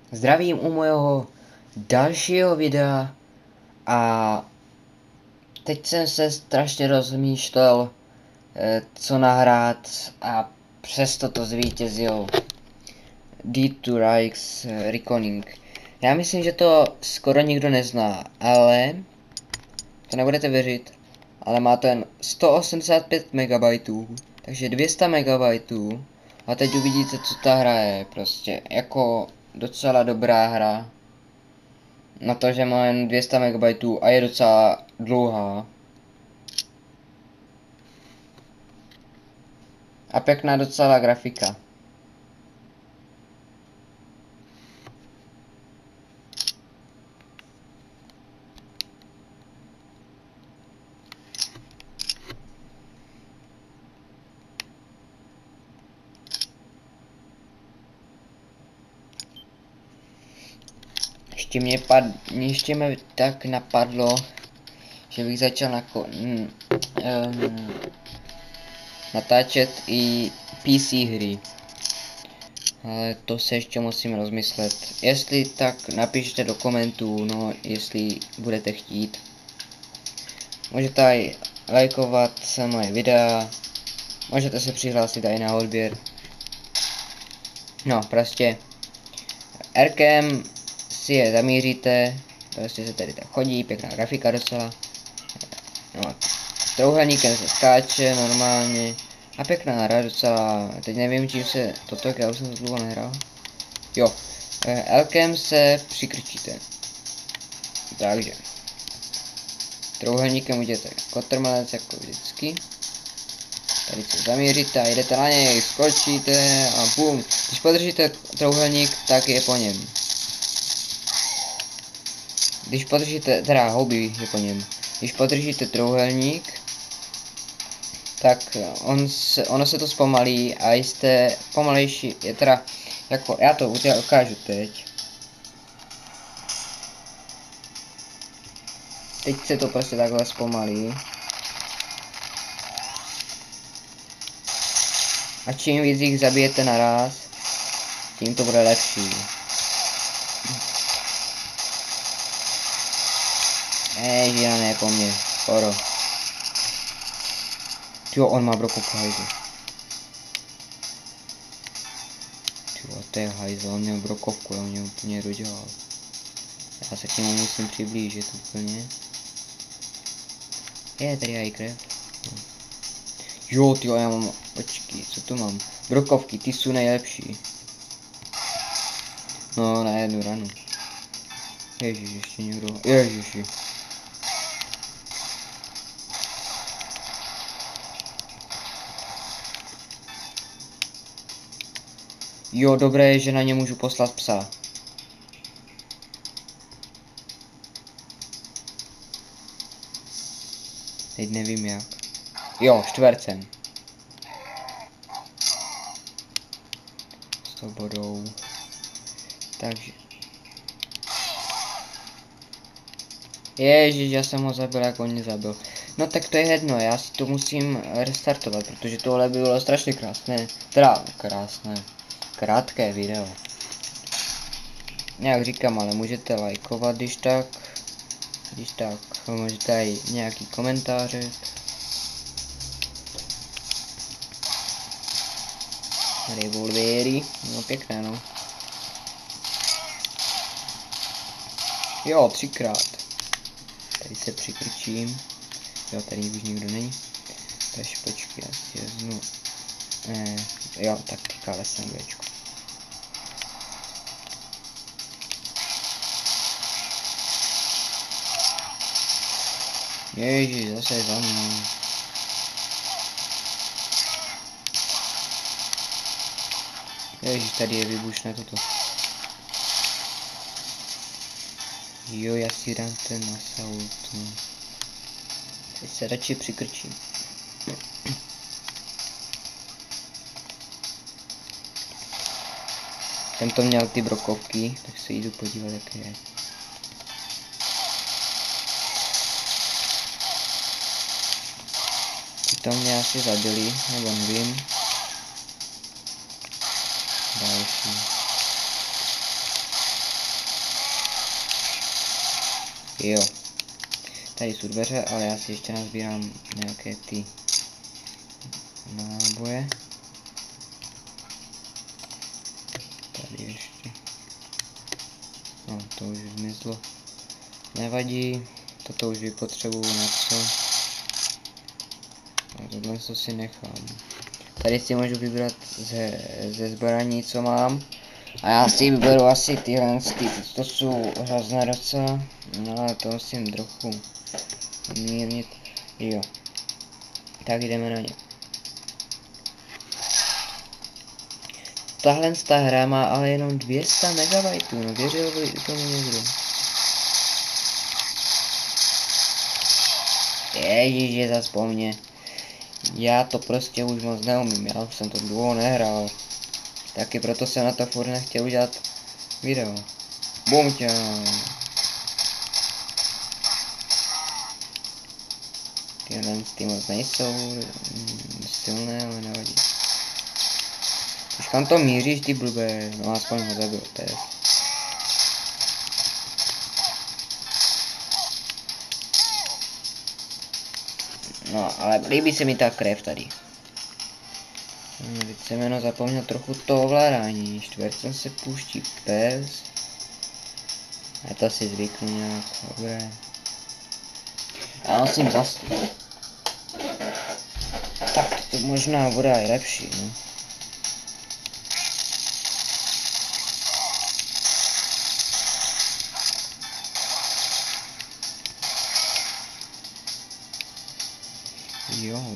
Zdravím u mého dalšího videa a teď jsem se strašně rozmýšlel, co nahrát a přesto to zvítězil D2 Rijks Reckoning. Já myslím, že to skoro nikdo nezná, ale to nebudete věřit, ale má to jen 185 MB, takže 200 MB a teď uvidíte, co ta hra je, prostě jako docela dobrá hra. Na to, že má jen 200 MB a je docela dlouhá. A pěkná docela grafika. Ještě mi tak napadlo, že bych začal natáčet i PC hry. Ale to se ještě musím rozmyslet. Jestli tak napište do komentů, no jestli budete chtít. Můžete i lajkovat moje videa. Můžete se přihlásit i na odběr. No prostě. Rkem si je zamíříte. Prostě se tady tak chodí, pěkná grafika docela. No, trouhelníkem se skáče normálně. A pěkná hra docela, teď nevím čím se toto, já už jsem to dlouho nehrál. Jo, Lkem se přikrčíte. Takže. Trouhelníkem uděláte kotrmelec jako vždycky. Tady se zamíříte a jdete na něj, skočíte a bum. Když podržíte trouhelník, tak je po něm. Když podržíte, teda houby je po něm. Když podržíte trouhelník, tak ono se to zpomalí a jste pomalejší, je teda, jako já to ukážu teď. Teď se to prostě takhle zpomalí. A čím víc jich zabijete naraz, tím to bude lepší. Žina ne po mně, skoro. Jo, on má brokovku hajzl. Tyjo, to je hajzl, on měl brokovku, já mě úplně dodělal. Já se k němu musím přiblížit úplně. Je, tady aj krev. No. Jo, tyjo, já mám, počkej, co tu mám? Brokovky, ty jsou nejlepší. No, na jednu ranu. Ježiš, ještě někdo, ježiši. Jo, dobré je, že na ně můžu poslat psa. Teď nevím jak. Jo, čtvercem. S tou bodou. Takže. Ježiš, já jsem ho zabil, jak on mě zabil. No tak to je jedno, já si to musím restartovat, protože tohle by bylo strašně krásné. Teda krásné. Krátké video. Jak říkám, ale můžete lajkovat, když tak. Když tak, můžete i nějaký komentáře. Revolvery, no pěkné no. Jo, 3krát. Tady se přikrčím. Jo, tady už nikdo není. Takže počkej, já si vezmu. Jo, tak týkále SMGčko. Ježiš, zase za mnou. Ježiš, tady je vybušné toto. Jo, já si dám ten assault. Teď se radši přikrčím. Tento měl ty brokovky, tak se jdu podívat, jaké je. To mě asi zabili, nebo nevím. Další. Jo. Tady jsou dveře, ale já si ještě nazbírám nějaké ty náboje. Tady ještě. No, to už zmizlo. Nevadí, toto už vypotřebuju na co. A tohle si nechám. Tady si můžu vybrat ze zbraní, co mám. A já si vyberu asi tyhle, to jsou hrozné docela. No ale to musím trochu mírnit. Jo. Tak jdeme na ně. Tahle ta hra má ale jenom 200 MB, no věřil by tomu někdo. Ježiš, zas po mně. Já to prostě už moc neumím, já už jsem to dlouho nehrál. Taky proto jsem na to furt nechtěl udělat video. Bum tě. Tyhle ty moc nejsou silné, ale nevadí. Už kam to míříš, ty blbé? No aspoň ho zabil, to je. No, ale líbí se mi ta krev tady. Teď jsem jenom zapomněl trochu to ovládání. Čtvercem se pouští pes. A to si zvyknu nějak, dobré. Já musím zastavit. Tak to možná bude i lepší, no. Jo.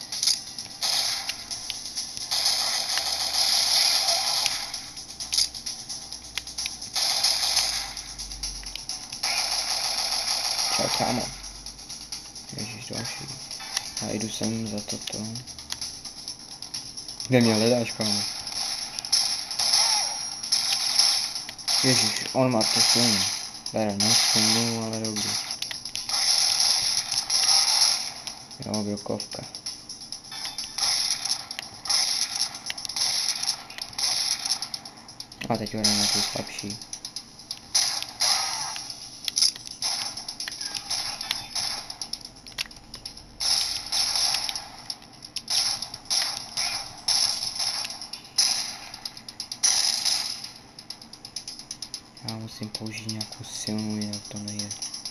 Čau, kámo. Ježiš, další. A jdu sem za toto. Kde mě hledáš, kámo? Ježiš, on má to silný. Bere na stůnu, ale dobrý. Jo, brokovka. A teď jdeme na tu slabší. Já musím použít nějakou silnou, jinak to nejde.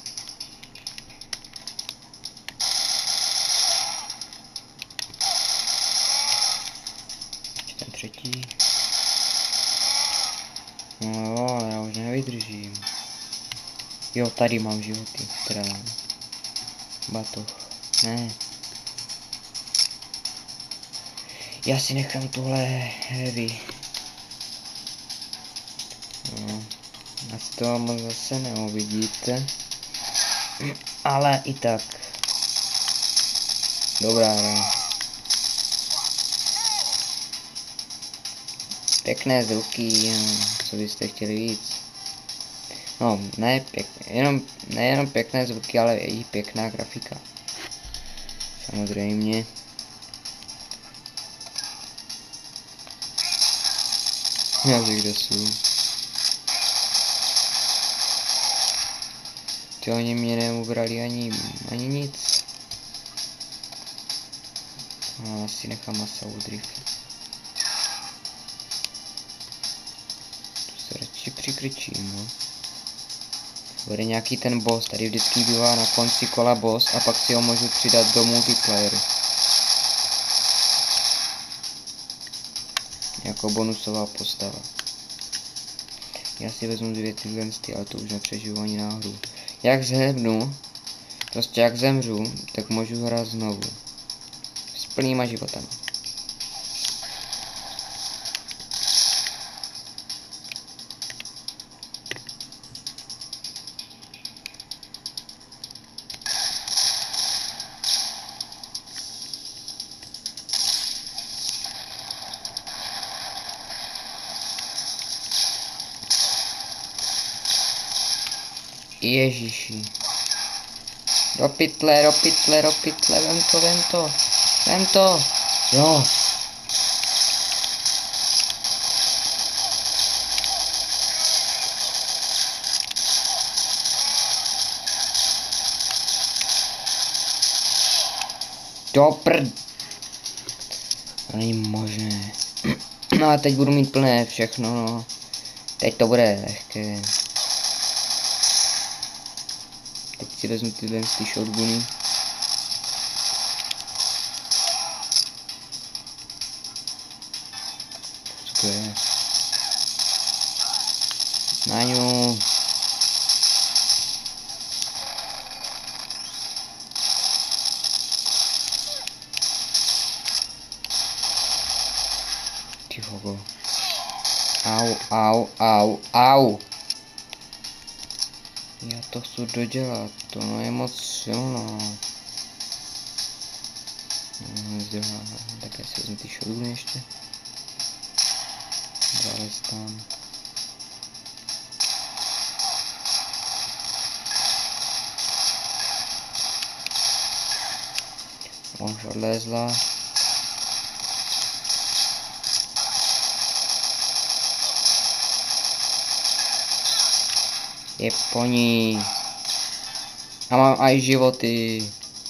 Ten třetí. No jo, ale já už nevydržím. Jo, tady mám životy, teda mám. Batoh. Ne. Já si nechám tuhle heavy. No. Asi to moc zase neuvidíte. Ale i tak. Dobrá hra. Pěkné zvuky, co byste chtěli víc. No, nejenom pěkné zvuky, ale i pěkná grafika. Samozřejmě. Já vím, kde jsou. Ty oni mě neubrali ani nic. No, asi nechám masovou drify. To se radši přikryčím, no. Bude nějaký ten boss, tady vždycky bývá na konci kola boss a pak si ho můžu přidat do multiplayeru. Jako bonusová postava. Já si vezmu 2 tyhle, ale to už nepřežiju ani náhodou. Jak zhebnu, prostě jak zemřu, tak můžu hrát znovu. S plnýma životama. Ježiši. Do pytle, vem to. Jo. Do prd. To není možné. No a teď budu mít plné všechno, no. Teď to bude lehké. Teď si vezmu tyhle ty shotguny. Co to je? Naňu. Ty vogo. Au, au, au, au. Já to chci dodělat, to je moc silno. Tak já si vezmu ty shotguny ještě. Zález tam. On už odlezla. Je po ní. A mám aj životy.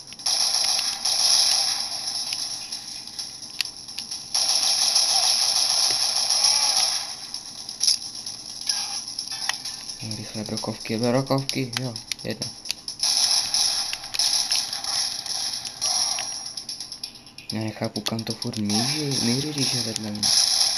Rychle brokovky, jo, jedna. Já nechápu, kam to furt míří, když je vedle mě.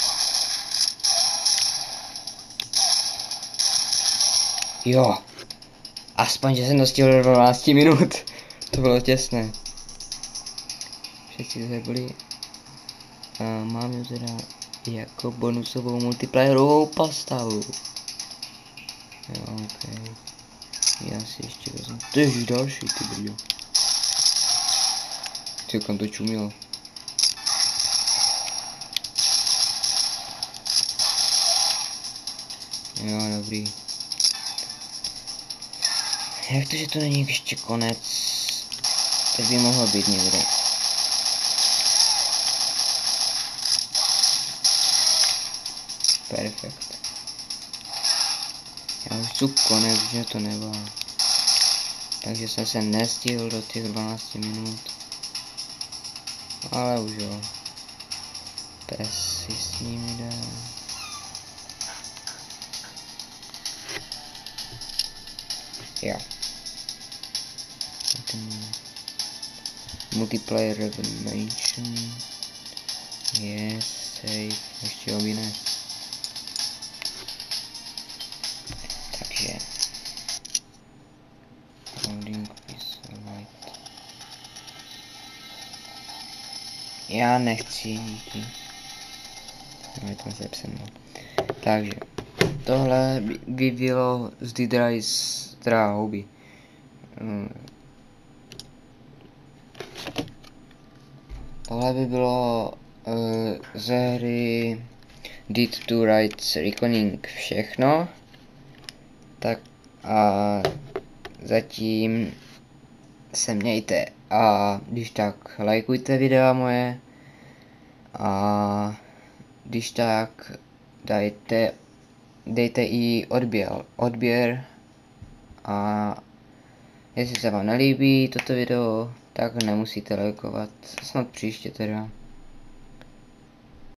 Jo. Aspoň, že jsem to stihl do 12 minut. To bylo těsné. Všetci zabili. A mám ju teda jako bonusovou multiplayerovou postavu. Jo, ok. Já si ještě vezmu. To je další, ty brďo. Ty, kam to čumilo. Jo, dobrý. Jak to, že to není ještě konec? Teď by mohlo být někde. Perfekt. Já už tu konec, že to nebá. Takže jsem se nestihl do těch 12 minut. Ale už jo. Pes si s nimi dá. Jo. Multiplayer Revelation. Yes, save. Ještě obi ne. Takže. Loading is light. Já nechci díky. No, tam se psem. Takže. Tohle by bylo z Dead Rise hobby. Tohle by bylo ze hry Dead to Rights Reckoning všechno. Tak a zatím se mějte a když tak lajkujte videa moje a když tak dejte i odběr a jestli se vám nelíbí toto video, tak nemusíte lajkovat, snad příště teda.